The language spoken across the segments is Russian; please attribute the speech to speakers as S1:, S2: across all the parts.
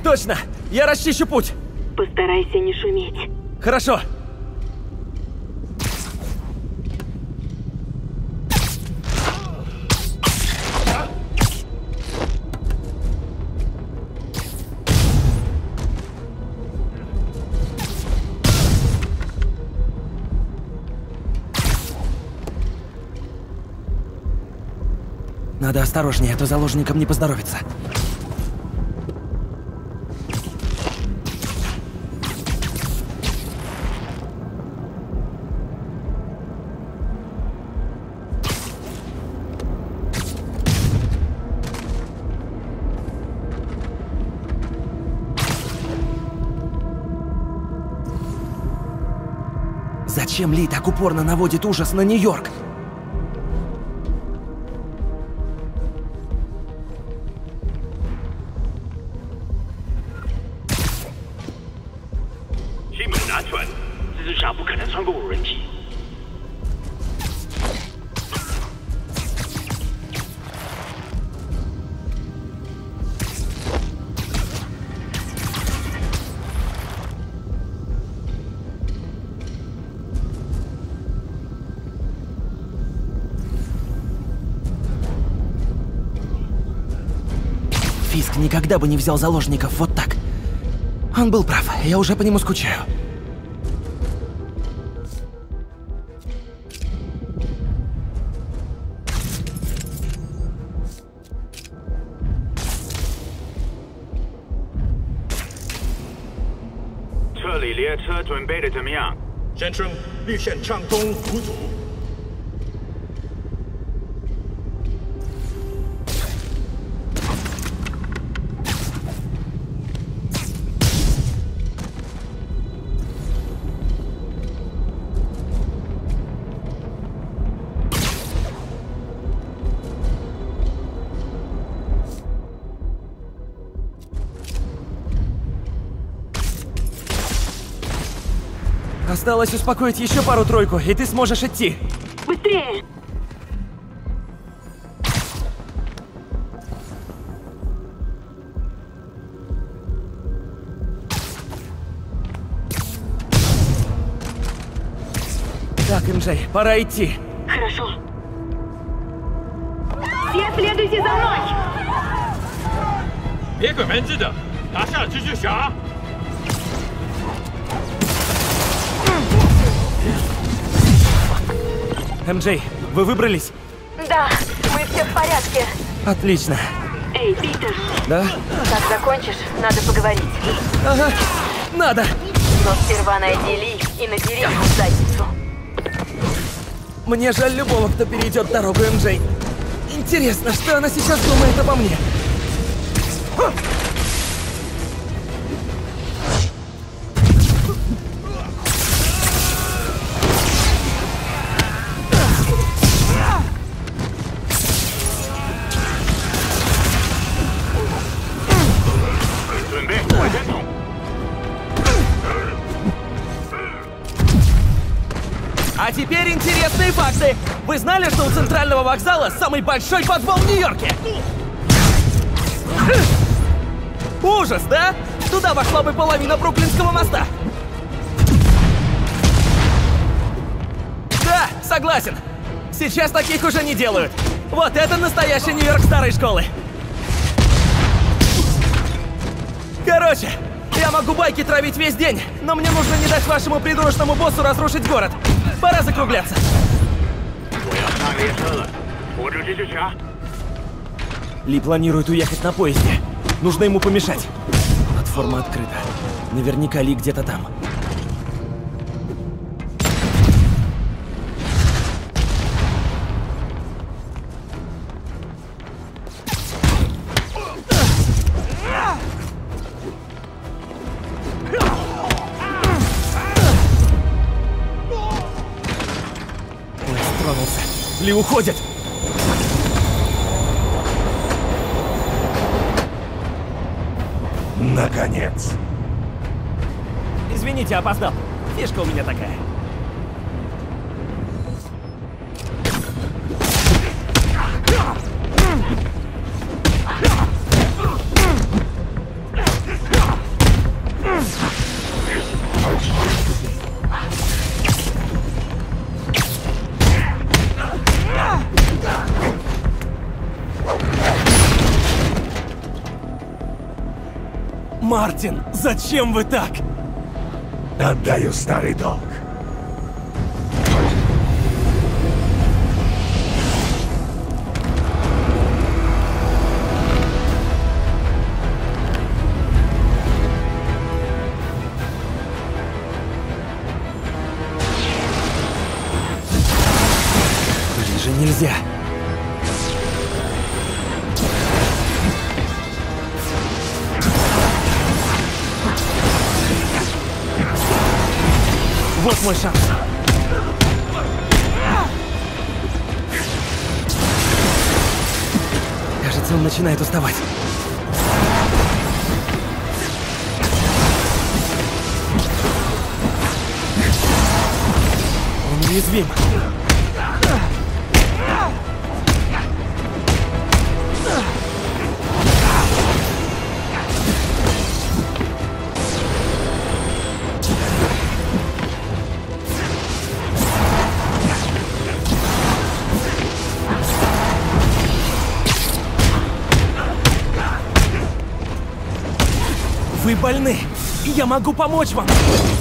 S1: Точно! Я расчищу путь!
S2: Постарайся не шуметь.
S1: Хорошо! Надо осторожнее, а то заложникам не поздоровится. Зачем Ли так упорно наводит ужас на Нью-Йорк? Фиск никогда бы не взял заложников вот так. Он был прав, я уже по нему скучаю. Осталось успокоить еще пару-тройку, и ты сможешь идти.
S2: Быстрее!
S1: Так, Инджей, пора идти.
S2: Хорошо. Все следуйте за мной!
S3: 别拐弯子的，拿下蜘蛛侠！
S1: МJ, вы выбрались?
S2: Да, мы все в порядке.
S1: Отлично.
S2: Эй, Питер.
S1: Да?
S2: Как закончишь, надо поговорить.
S1: Ага, надо.
S2: Но сперва найди Ли и надери ему задницу.
S1: Мне жаль любого, кто перейдет дорогу, МJ. Интересно, что она сейчас думает обо мне? А теперь интересные факты. Вы знали, что у центрального вокзала самый большой подвал в Нью-Йорке? Ужас, да? Туда вошла бы половина Бруклинского моста. Да, согласен. Сейчас таких уже не делают. Вот это настоящий Нью-Йорк старой школы. Короче, я могу байки травить весь день, но мне нужно не дать вашему придурочному боссу разрушить город. Пора закругляться. Ли планирует уехать на поезде. Нужно ему помешать. Платформа открыта. Наверняка Ли где-то там. Ли уходит!
S4: Наконец!
S1: Извините, опоздал. Фишка у меня такая. Мартин, зачем вы так?
S4: Отдаю старый долг.
S1: Ближе нельзя. Вот мой шанс. Кажется, он начинает уставать. Он уязвим. Вы больны, и я могу помочь вам.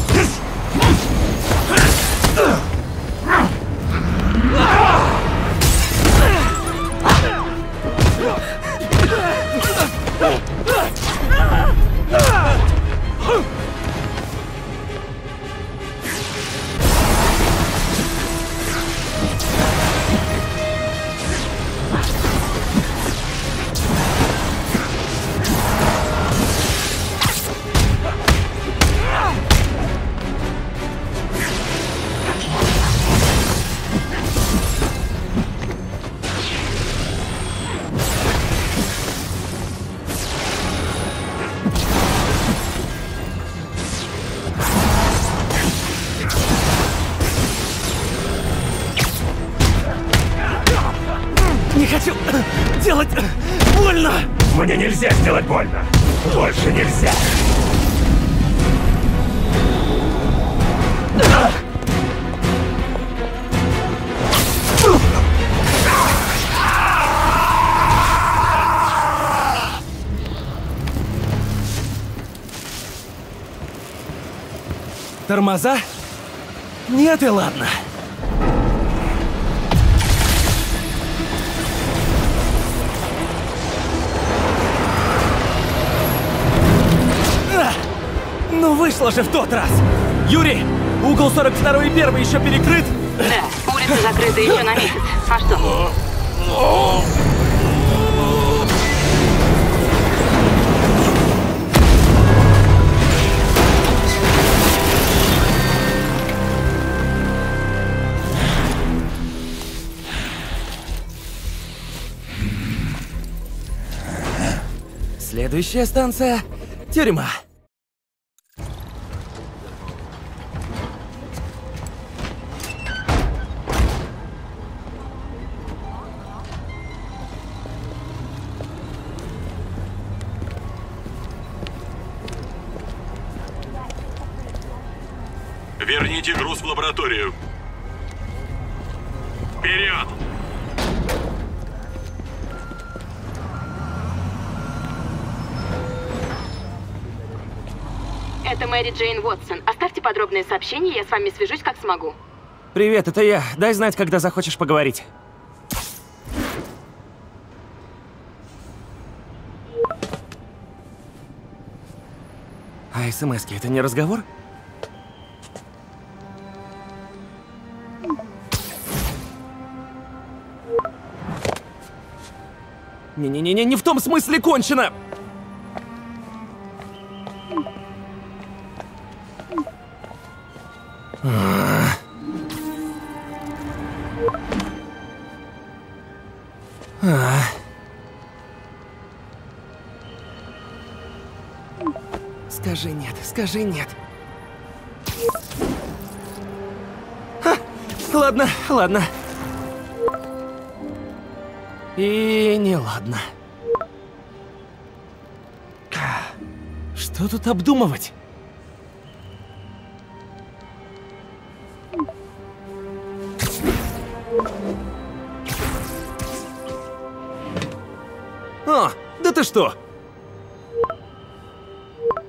S1: Не хочу делать больно!
S4: Мне нельзя сделать больно! Больше нельзя!
S1: Тормоза? Нет и ладно. Ну вышло же в тот раз! Юрий, угол 42 и 1 еще перекрыт?
S2: Да, улица закрыта еще на месяц. А что?
S1: Следующая станция — тюрьма.
S3: Верните груз в лабораторию. Вперед!
S2: Это Мэри Джейн Уотсон. Оставьте подробные сообщения, я с вами свяжусь, как смогу.
S1: Привет, это я. Дай знать, когда захочешь поговорить. А смс-ки — это не разговор? Не-не-не, не в том смысле кончено! Скажи нет, скажи нет. Ладно, ладно. И не ладно. Что тут обдумывать? О, да ты что?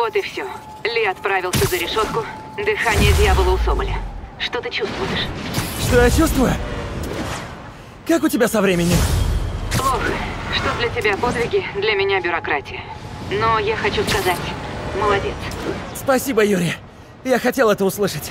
S2: Вот и все. Ли отправился за решетку. Дыхание дьявола у Соболя. Что ты чувствуешь?
S1: Что я чувствую? Как у тебя со временем?
S2: Плохо. Что для тебя подвиги, для меня бюрократия. Но я хочу сказать, молодец.
S1: Спасибо, Юрий. Я хотел это услышать.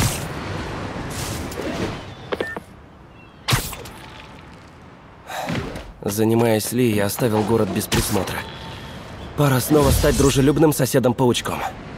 S1: Занимаясь Ли, я оставил город без присмотра. Пора снова стать дружелюбным соседом-паучком.